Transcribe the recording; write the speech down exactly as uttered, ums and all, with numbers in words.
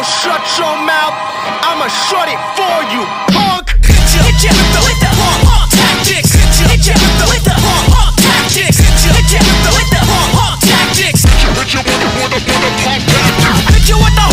shut your mouth, I'ma shut it for you, punk. Hit ya, hit ya with the, with the punk, punk tactics. Hit ya, hit ya with the, with the punk, punk tactics. Hit ya, hit ya with the, with the punk, punk tactics. Hit ya with the, with the, with the punk tactics. Hit ya with the